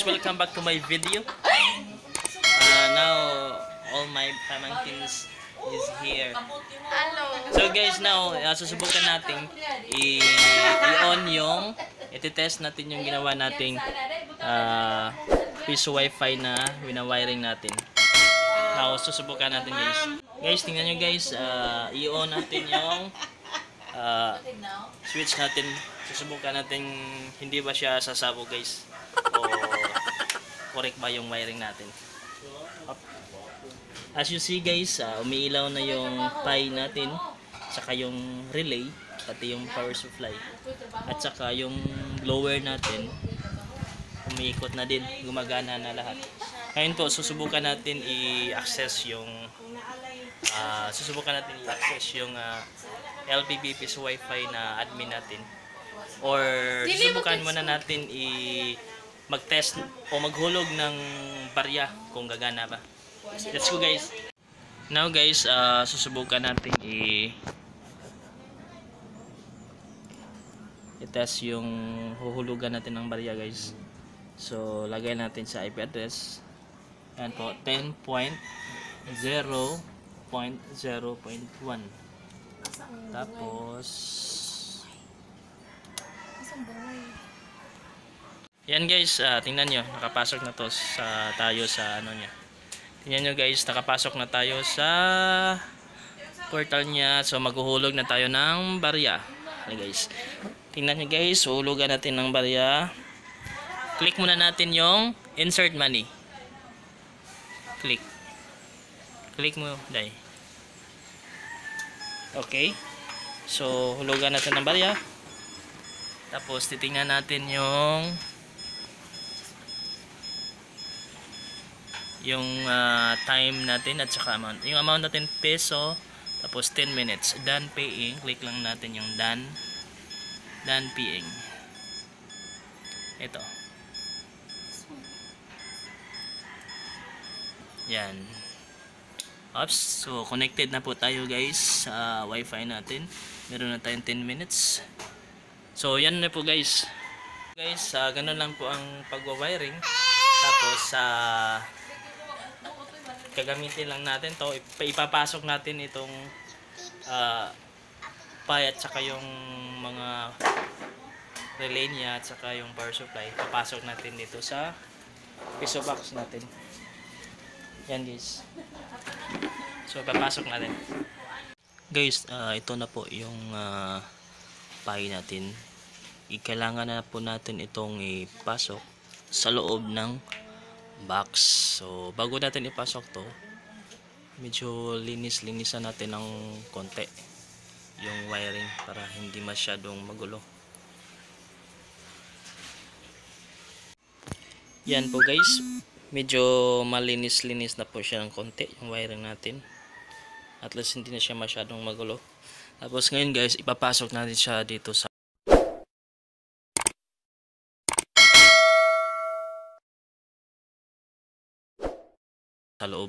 welcome back to my video. Now all my pamangkins is here. Hello. So guys, now susubukan natin i-on yung iti-test natin yung ginawa nating piso wifi na wina-wiring natin. Now susubukan natin guys. Guys, tingnan nyo guys, i-on natin yung switch natin. Susubukan natin hindi ba siya sasabog guys, o correct ba yung wiring natin. As you see guys, umiilaw na yung pi natin, saka yung relay, pati yung power supply, at saka yung blower natin umiikot na din, gumagana na lahat. Ngayon po susubukan natin i-access yung LPB piso wifi na admin natin, or susubukan muna natin mag-test o maghulog ng barya kung gagana ba. Let's go guys. Now guys, susubukan natin i-test yung huhulugan natin ng barya guys. So lagay natin sa IP address. Yan po, 10.0.0.1. Tapos yan guys, tingnan nyo, nakapasok na to tayo sa ano niya. Tingnan nyo guys, nakapasok na tayo sa portal niya. So maghuhulog na tayo ng barya. Ano guys, tingnan nyo guys, uhulugan natin ng barya. Click muna natin yung insert money. Click mo dai. Okay, so hulugan natin ng barya. Tapos titingnan natin yung time natin at saka amount. Yung amount natin peso, tapos 10 minutes. Done paying. Click lang natin yung done paying. Ito. Yan. Oops. So connected na po tayo guys sa wifi natin. Meron na tayong 10 minutes. So yan na po guys. Guys, ganun lang po ang pagwa-wiring. Tapos gagamitin lang natin to, ipapasok natin itong pi at saka yung mga relay niya at saka yung power supply, papasok natin dito sa piso box natin. Yan guys, so papasok natin guys. Ito na po yung pi natin. Kailangan na po natin itong ipasok sa loob ng box. So bago natin ipasok to, medyo linisan natin ng konti yung wiring para hindi masyadong magulo. Yan po guys, medyo malinis na po siya ng konti yung wiring natin, at least hindi na siya masyadong magulo. Tapos ngayon guys, ipapasok natin siya dito sa loob.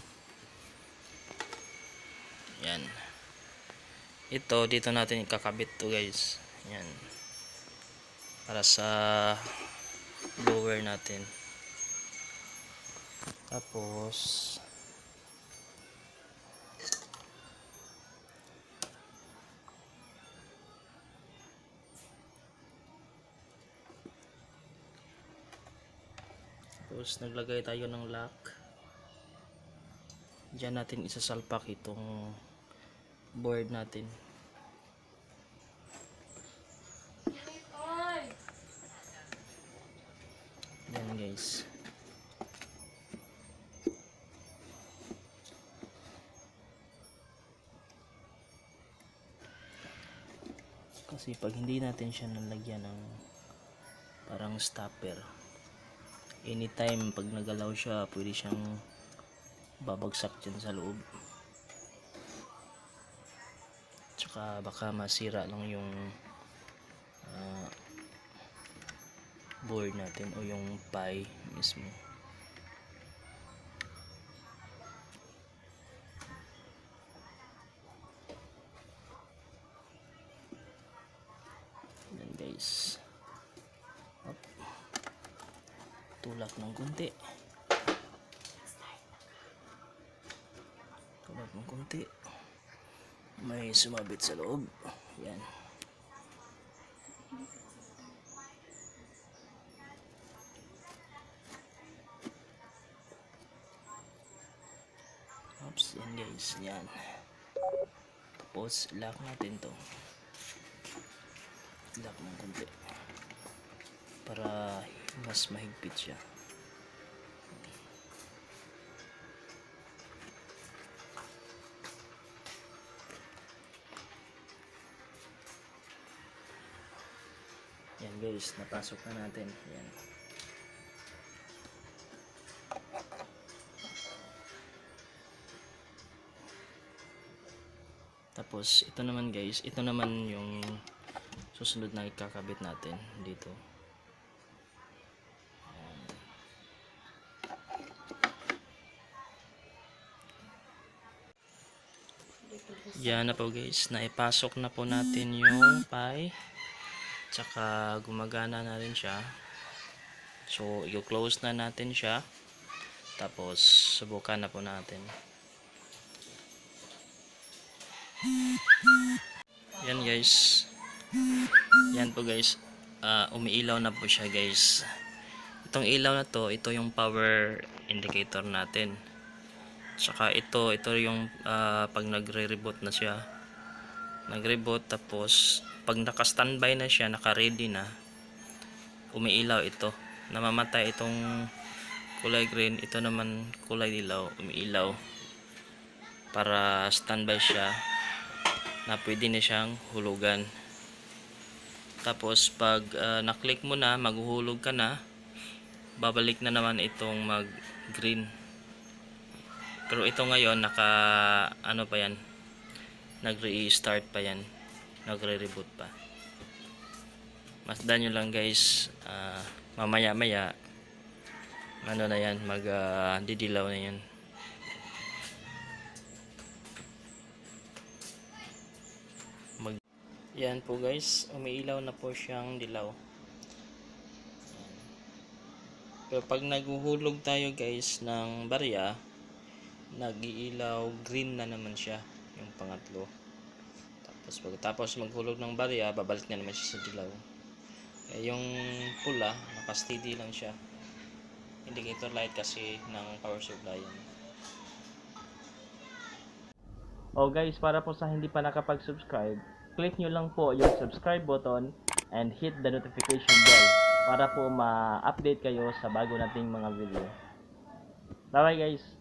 Yan. Ito dito natin ikakabit to guys. Yan. Para sa blower natin. Tapos naglagay tayo ng lock. Diyan natin isasalpak itong board natin. Yan guys. Kasi pag hindi natin siya nalagyan ng parang stopper, anytime pag nagalaw siya, pwede siyang babagsak dyan sa loob. Tsaka baka masira lang yung board natin o yung pi mismo. Yan guys. Tulak ng konti. Tulak ng konti. May sumabit sa loob. Yan. Oops, yan guys. Yan. Tapos, lock natin to. Lock ng konti. Para mas mahigpit siya. Yan guys, napasok na natin. Yan. Tapos ito naman guys, ito naman yung susunod na ikakabit natin dito. Yan na po guys, naipasok na po natin yung pie. Tsaka gumagana na rin siya. So i-close na natin siya. Tapos subukan na po natin. Yan guys. Yan po guys. Umiilaw na po siya guys. Itong ilaw na to, ito yung power indicator natin. Tsaka ito yung pag nagre-reboot na siya. Nag-reboot tapos pag naka-standby na siya, naka-ready na, umiilaw ito. Namamatay itong kulay green, ito naman kulay dilaw, umiilaw. Para standby siya na pwede na siyang hulugan. Tapos pag na-click mo na, maghuhulog ka na, babalik na naman itong mag-green. Pero ito ngayon ano pa yan, nag-restart pa yan, nagre-reboot pa. Masdan nyo lang guys, mamaya maya ano na yan, didilaw na yan. Yan po guys, umiilaw na po siyang dilaw. Pero pag naghuhulog tayo guys ng barya, nag-iilaw green na naman siya, yung pangatlo. Tapos pagkatapos maghulog ng barya, babalik na naman siya sa dilaw. Yung pula, naka-steady lang siya. Indicator light kasi ng power supply yan. Oh guys, para po sa hindi pa nakapag-subscribe, click nyo lang po yung subscribe button and hit the notification bell para po ma-update kayo sa bago nating mga video. Bye bye guys!